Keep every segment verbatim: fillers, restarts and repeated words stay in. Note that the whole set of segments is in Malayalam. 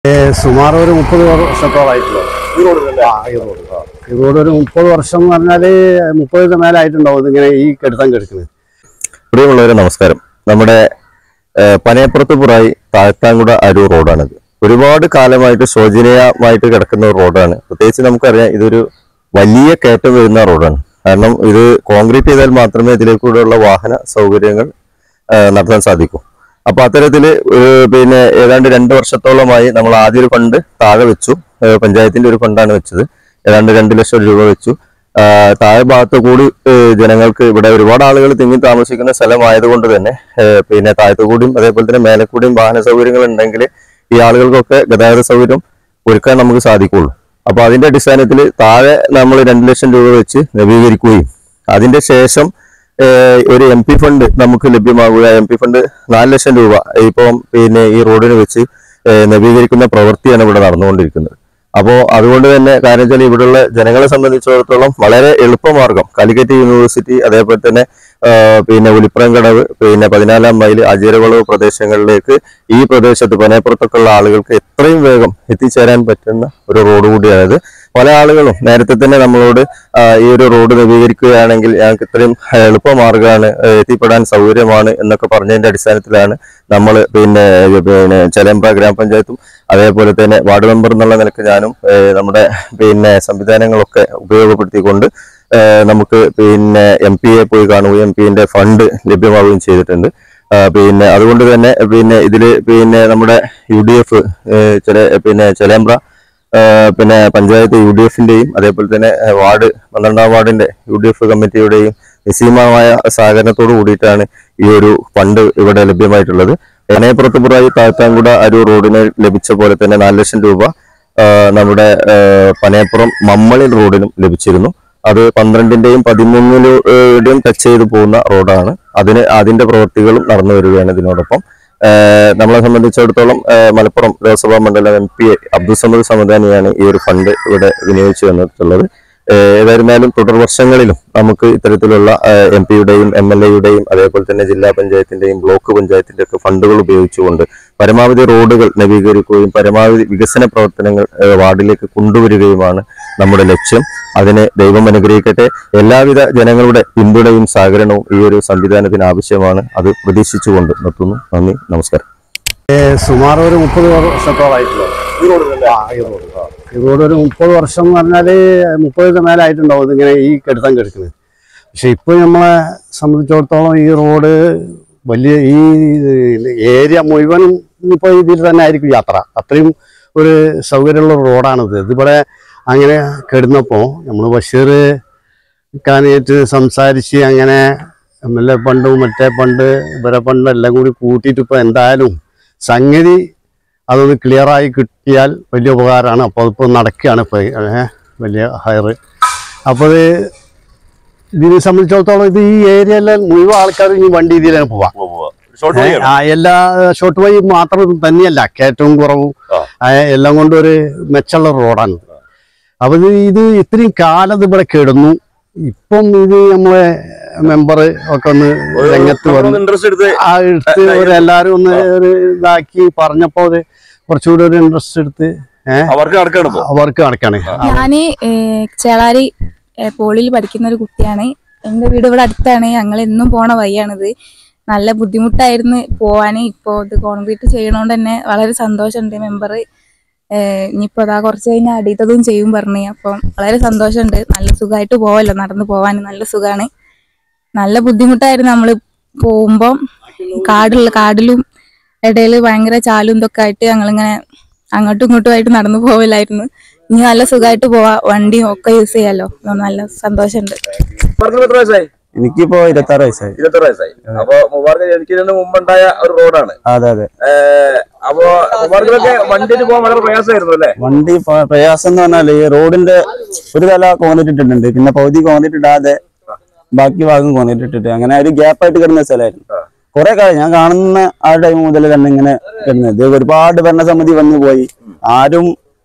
സുമാർ ഒരു മുപ്പത് വർഷത്തോളായിട്ടുള്ളൂ ഈ റോഡ്. ആ ഈ റോഡ് ഈ റോഡ് ഒരു മുപ്പത് വർഷം എന്ന് പറഞ്ഞാല് മുപ്പതിന് മേലായിട്ടുണ്ടാവും ഇതിങ്ങനെ ഈ കെടുത്താൻ കെടുക്കുന്നത്. പ്രിയമുള്ളവരെ നമസ്കാരം. നമ്മുടെ പനയപ്പുറത്ത് പുറായി താഴത്താങ്കുട അരൂർ റോഡാണിത്. ഒരുപാട് കാലമായിട്ട് ശോചനീയമായിട്ട് കിടക്കുന്ന ഒരു റോഡാണ്. പ്രത്യേകിച്ച് നമുക്കറിയാം ഇതൊരു വലിയ കയറ്റം വരുന്ന റോഡാണ്. കാരണം ഇത് കോൺക്രീറ്റ് ചെയ്താൽ മാത്രമേ ഇതിലേക്കൂടെയുള്ള വാഹന സൗകര്യങ്ങൾ നടത്താൻ സാധിക്കൂ. അപ്പൊ അത്തരത്തില് പിന്നെ ഏതാണ്ട് രണ്ട് വർഷത്തോളമായി നമ്മൾ ആദ്യം ഒരു ഫണ്ട് താഴെ വെച്ചു. പഞ്ചായത്തിന്റെ ഒരു ഫണ്ടാണ് വെച്ചത്. ഏതാണ്ട് രണ്ട് ലക്ഷം രൂപ വെച്ചു. താഴെ ഭാഗത്ത് കൂടി ജനങ്ങൾക്ക് ഇവിടെ ഒരുപാട് ആളുകൾ തിങ്ങി താമസിക്കുന്ന സ്ഥലമായതുകൊണ്ട് തന്നെ പിന്നെ താഴത്തു കൂടിയും അതേപോലെ തന്നെ മേലക്കൂടിയും വാഹന സൗകര്യങ്ങൾ ഉണ്ടെങ്കിൽ ഈ ആളുകൾക്കൊക്കെ ഗതാഗത സൗകര്യം ഒരുക്കാൻ നമുക്ക് സാധിക്കുള്ളൂ. അപ്പൊ അതിന്റെ അടിസ്ഥാനത്തിൽ താഴെ നമ്മൾ രണ്ട് ലക്ഷം രൂപ വെച്ച് നവീകരിക്കുകയും അതിന്റെ ശേഷം ഒരു എം പി ഫണ്ട് നമുക്ക് ലഭ്യമാകുക. എം പി ഫണ്ട് നാല് ലക്ഷം രൂപ ഇപ്പം പിന്നെ ഈ റോഡിന് വെച്ച് നവീകരിക്കുന്ന പ്രവൃത്തിയാണ് ഇവിടെ നടന്നുകൊണ്ടിരിക്കുന്നത്. അപ്പോൾ അതുകൊണ്ട് തന്നെ കാരണം വെച്ചാൽ ഇവിടെയുള്ള ജനങ്ങളെ സംബന്ധിച്ചിടത്തോളം വളരെ എളുപ്പമാർഗം കാലിക്കറ്റ് യൂണിവേഴ്സിറ്റി അതേപോലെ തന്നെ പിന്നെ ഉലിപ്രംകടവ് പിന്നെ പതിനാലാം മൈൽ അജീരവളവ് പ്രദേശങ്ങളിലേക്ക് ഈ പ്രദേശത്ത് പനയപ്പുറത്തൊക്കെ ഉള്ള ആളുകൾക്ക് എത്രയും വേഗം എത്തിച്ചേരാൻ പറ്റുന്ന ഒരു റോഡ് കൂടിയാണിത്. പല ആളുകളും നേരത്തെ തന്നെ നമ്മളോട് ഈ ഒരു റോഡ് നവീകരിക്കുകയാണെങ്കിൽ ഞങ്ങൾക്ക് ഇത്രയും എളുപ്പമാർഗ്ഗമാണ്, എത്തിപ്പെടാൻ സൗകര്യമാണ് എന്നൊക്കെ പറഞ്ഞതിന്റെ അടിസ്ഥാനത്തിലാണ് നമ്മൾ പിന്നെ പിന്നെ ചെലമ്പ്ര ഗ്രാമപഞ്ചായത്തും അതേപോലെ തന്നെ വാർഡ് മെമ്പർ എന്നുള്ള നിലക്ക് ഞാനും നമ്മുടെ പിന്നെ സംവിധാനങ്ങളൊക്കെ ഉപയോഗപ്പെടുത്തിക്കൊണ്ട് നമുക്ക് പിന്നെ എം പിയെ പോയി കാണുകയും എം പിന്റെ ഫണ്ട് ലഭ്യമാവുകയും ചെയ്തിട്ടുണ്ട്. പിന്നെ അതുകൊണ്ട് തന്നെ പിന്നെ ഇതില് പിന്നെ നമ്മുടെ യു ഡി എഫ് ചില പിന്നെ ചെലമ്പ്ര പിന്നെ പഞ്ചായത്ത് യു ഡി എഫിന്റെയും അതേപോലെ തന്നെ വാർഡ് പന്ത്രണ്ടാം വാർഡിന്റെ യു ഡി എഫ് കമ്മിറ്റിയുടെയും നിസ്സീമമായ സഹകരണത്തോടു കൂടിയിട്ടാണ് ഈ ഒരു ഫണ്ട് ഇവിടെ ലഭ്യമായിട്ടുള്ളത്. പനയപ്പുറത്ത് പുറായി താഴത്താങ്കുട അരൂർ റോഡിന് ലഭിച്ച പോലെ തന്നെ നാല് ലക്ഷം രൂപ നമ്മുടെ പനയപ്പുറം മമ്മളിൽ റോഡിനും ലഭിച്ചിരുന്നു. അത് പന്ത്രണ്ടിന്റെയും പതിമൂന്നിന്റെയും ടച്ച് ചെയ്ത് പോകുന്ന റോഡാണ്. അതിന് അതിന്റെ പ്രവൃത്തികളും നടന്നു വരികയാണ്. ഇതിനോടൊപ്പം നമ്മളെ സംബന്ധിച്ചിടത്തോളം മലപ്പുറം ലോക്സഭാ മണ്ഡലം എം പി അബ്ദുൾ സമദ് സമദാനിയാണ് ഈ ഒരു ഫണ്ട് ഇവിടെ വിനിയോഗിച്ചു വന്നിട്ടുള്ളത്. ഏതായിരുന്നാലും തുടർ വർഷങ്ങളിലും നമുക്ക് ഇത്തരത്തിലുള്ള എം പിയുടെയും എം എൽ എയുടെയും അതേപോലെ തന്നെ ജില്ലാ പഞ്ചായത്തിന്റെയും ബ്ലോക്ക് പഞ്ചായത്തിന്റെ ഒക്കെ ഫണ്ടുകൾ ഉപയോഗിച്ചുകൊണ്ട് പരമാവധി റോഡുകൾ നവീകരിക്കുകയും പരമാവധി വികസന പ്രവർത്തനങ്ങൾ വാർഡിലേക്ക് കൊണ്ടുവരികയുമാണ് നമ്മുടെ ലക്ഷ്യം. അതിന് ദൈവം അനുഗ്രഹിക്കട്ടെ. എല്ലാവിധ ജനങ്ങളുടെ പിന്തുണയും സഹകരണവും ഈ ഒരു സംവിധാനത്തിന് ആവശ്യമാണ്. അത് പ്രതീക്ഷിച്ചുകൊണ്ട് നിർത്തുന്നു. നന്ദി, നമസ്കാരം. സുമാർ ഒരു മുപ്പത് വർഷത്തോളായിട്ടുള്ളൂ ഈ റോഡ്. ആ ഈ റോഡ് ഈ റോഡ് ഒരു മുപ്പത് വർഷം എന്ന് പറഞ്ഞാല് മുപ്പതിന് മേലായിട്ടുണ്ടാവും ഇതിങ്ങനെ ഈ കെടുത്താൻ കെടുക്കുന്നത്. പക്ഷെ ഇപ്പൊ നമ്മളെ സംബന്ധിച്ചിടത്തോളം ഈ റോഡ് വലിയ ഈ ഏരിയ മുഴുവനും ഇപ്പൊ ഇതിൽ തന്നെ ആയിരിക്കും യാത്ര. അത്രയും ഒരു സൗകര്യമുള്ള റോഡാണിത്. ഇതിവിടെ അങ്ങനെ കെടുന്നപ്പോൾ നമ്മൾ ബഷീർ ഖാനായിട്ട് സംസാരിച്ച് അങ്ങനെ എം എൽ എ ഫണ്ടും മറ്റേ ഫണ്ട് ഇവരെ ഫണ്ടും എല്ലാം കൂടി കൂട്ടിയിട്ട് ഇപ്പോൾ എന്തായാലും സംഗതി അതൊന്ന് ക്ലിയറായി കിട്ടിയാൽ വലിയ ഉപകാരമാണ്. അപ്പോൾ അതിപ്പോൾ നടക്കുകയാണ് ഇപ്പോൾ വലിയ ഹയർ. അപ്പോൾ ഇതിനെ സംബന്ധിച്ചിടത്തോളം ഇത് ഈ ഏരിയയിലെ മുഴുവൻ ആൾക്കാരും ഈ വണ്ടി ഇതിലാണ് പോവാം. എല്ലാ ഷോർട്ട് വഴി മാത്രം തന്നെയല്ല, കയറ്റവും കുറവും എല്ലാം കൊണ്ടും ഒരു മെച്ചമുള്ള റോഡാണ്. അപ്പൊ ഇത് ഇത്രയും കാലം ഇവിടെ കിടന്നു. ഇപ്പം ഇത് നമ്മളെ മെമ്പർ ഒക്കെ ഒന്ന് രംഗത്ത് വന്നു ആ എടുത്ത് ഒരു എല്ലാരും ഒന്ന് ഒരു ഇതാക്കി പറഞ്ഞപ്പോ അത് കുറച്ചുകൂടി ഒരു ഇൻട്രസ്റ്റ് എടുത്ത് അവർക്ക് നടക്കാണ്. ഞാന് ചേളാരി പോളിയിൽ പഠിക്കുന്ന ഒരു കുട്ടിയാണ്. എന്റെ വീട് ഇവിടെ അടുത്താണ്. ഞങ്ങൾ എന്നും പോണ വഴിയാണിത്. നല്ല ബുദ്ധിമുട്ടായിരുന്നു പോവാന്. ഇപ്പോ ഇത് കോൺക്രീറ്റ് ചെയ്യണോണ്ട് തന്നെ വളരെ സന്തോഷമുണ്ട്. മെമ്പർ ഇനിയിപ്പോ അതാ കുറച്ച് കഴിഞ്ഞാൽ അടിയത്തതും ചെയ്യും പറഞ്ഞു. അപ്പം വളരെ സന്തോഷമുണ്ട്. നല്ല സുഖമായിട്ട് പോവല്ലോ, നടന്നു പോവാൻ നല്ല സുഖമാണ്. നല്ല ബുദ്ധിമുട്ടായിരുന്നു നമ്മൾ പോകുമ്പം. കാടുള്ള കാടിലും ഇടയിൽ ഭയങ്കര ചാലും ഇതൊക്കെ ആയിട്ട് ഞങ്ങളിങ്ങനെ അങ്ങോട്ടും ഇങ്ങോട്ടും ആയിട്ട് നടന്നു പോവില്ലായിരുന്നു. ഇനി നല്ല സുഖമായിട്ട് പോവാ, വണ്ടിയും ഒക്കെ യൂസ് ചെയ്യാലോ. നല്ല സന്തോഷമുണ്ട്. എനിക്കിപ്പോ ഇരുപത്താറ് വയസ്സായി. ഇരുപത്താറ് വയസ്സായി. അപ്പൊ മുബാർക്ക് ജനിക്കുന്നതിന് മുമ്പുണ്ടായ ഒരു റോഡാണ്. അതെ അതെ. അപ്പൊ മുബാർക്കൊക്കെ വണ്ടിയിൽ പോകാൻ വളരെ പ്രയാസമായിരുന്നു അല്ലേ? വണ്ടി പ്രയാസം എന്ന് പറഞ്ഞാല് ഈ റോഡിന്റെ ഒരു തല കോന്നിട്ടിട്ടുണ്ട്, പിന്നെ പകുതി കോന്നിട്ടിടാതെ ബാക്കി ഭാഗം കോന്നിട്ടിട്ടിട്ട് അങ്ങനെ ഒരു ഗ്യാപ്പായിട്ട് കിടന്ന സ്ഥലമായിരുന്നു. കുറെ കാലം ഞാൻ കാണുന്ന ആ ടൈം മുതൽ തന്നെ ഇങ്ങനെ കിടന്നത്. ഒരുപാട് ഭരണസമിതി വന്നു പോയി, ആരും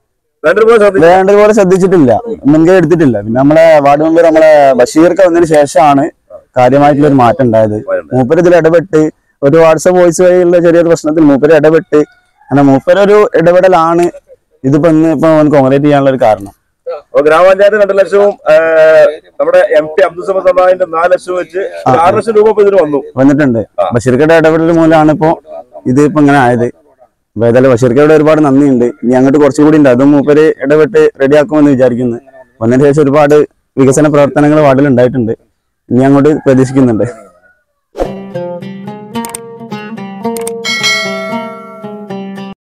വേണ്ടതുപോലെ ശ്രദ്ധിച്ചിട്ടില്ല, മുൻകൈ എടുത്തിട്ടില്ല. പിന്നെ നമ്മളെ വാർഡ് മെമ്പർ നമ്മളെ ബഷീർക്ക് വന്നതിന് ശേഷമാണ് കാര്യമായിട്ടുള്ള ഒരു മാറ്റം ഉണ്ടായത്. മൂപ്പര് ഇതിൽ ഇടപെട്ട് ഒരു വാട്സപ്പ് വോയിസ് വഴിയുള്ള ചെറിയൊരു പ്രശ്നത്തിൽ മൂപ്പര് ഇടപെട്ട് അങ്ങനെ മൂപ്പരൊരു ഇടപെടലാണ് ഇതിപ്പോ ഇന്ന് ഇപ്പൊ കോൺക്രീറ്റ് ചെയ്യാനുള്ള ഒരു കാരണം. ഗ്രാമപഞ്ചായത്ത് രണ്ട് ലക്ഷവും നമ്മുടെ എം പി അബ്ദുൾ സമദ് സമാഹിന്റെ നാല് ലക്ഷവും വെച്ച് ആറ് ലക്ഷം രൂപ ഇപ്പൊ ഇതിന് വന്നു വന്നിട്ടുണ്ട്. ബഷീർക്കയുടെ ഇടപെടൽ മൂലമാണ് ഇപ്പൊ ഇത് ഇപ്പൊ ഇങ്ങനെ ആയത്. അപ്പൊ ഏതായാലും ബഷീർക്കയുടെ ഒരുപാട് നന്ദിയുണ്ട്. ഇനി അങ്ങോട്ട് കുറച്ചുകൂടി ഉണ്ട്, അതും മൂപ്പര് ഇടപെട്ട് റെഡിയാക്കുമെന്ന് വിചാരിക്കുന്നു. വന്നതിന് ശേഷം ഒരുപാട് വികസന പ്രവർത്തനങ്ങൾ വാർഡിൽ ഉണ്ടായിട്ടുണ്ട്. ഇനി അങ്ങോട്ട് പ്രതീക്ഷിക്കുന്നുണ്ട്.